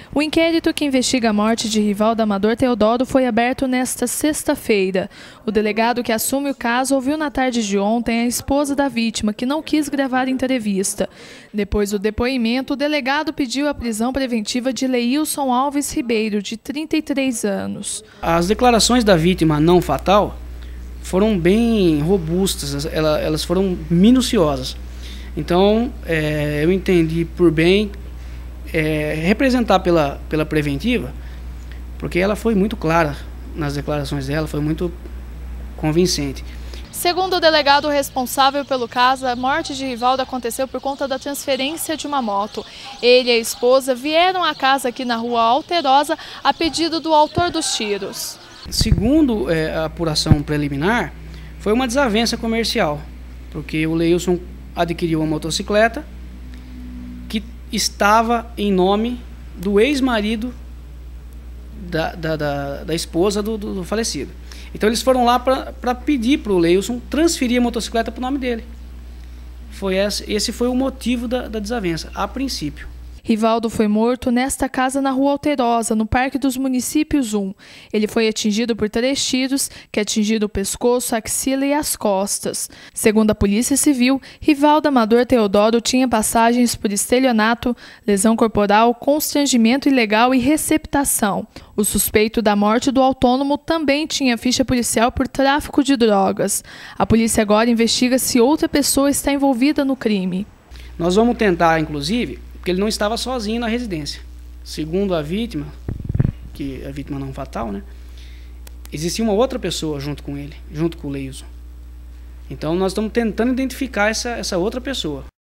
O inquérito que investiga a morte de Rivaldo Amador Teodoro foi aberto nesta sexta-feira. O delegado que assume o caso ouviu na tarde de ontem a esposa da vítima, que não quis gravar entrevista. Depois do depoimento, o delegado pediu a prisão preventiva de Leilson Alves Ribeiro, de 33 anos. As declarações da vítima não fatal foram bem robustas, elas foram minuciosas. Então, eu entendi por bem representar pela preventiva, porque ela foi muito clara nas declarações dela, foi muito convincente. Segundo o delegado responsável pelo caso, a morte de Rivaldo aconteceu por conta da transferência de uma moto. Ele e a esposa vieram à casa aqui na rua Alterosa a pedido do autor dos tiros. Segundo a apuração preliminar, foi uma desavença comercial, porque o Leilson adquiriu uma motocicleta que estava em nome do ex-marido da esposa do falecido. Então eles foram lá para pedir para o Leilson transferir a motocicleta para o nome dele. Esse foi o motivo da desavença, a princípio. Rivaldo foi morto nesta casa na rua Alterosa, no Parque dos Municípios 1. Ele foi atingido por 3 tiros, que atingiram o pescoço, a axila e as costas. Segundo a Polícia Civil, Rivaldo Amador Teodoro tinha passagens por estelionato, lesão corporal, constrangimento ilegal e receptação. O suspeito da morte do autônomo também tinha ficha policial por tráfico de drogas. A polícia agora investiga se outra pessoa está envolvida no crime. Nós vamos tentar, inclusive, porque ele não estava sozinho na residência. Segundo a vítima, que é a vítima não fatal, né? Existia uma outra pessoa junto com ele, junto com o Leilson. Então nós estamos tentando identificar essa outra pessoa.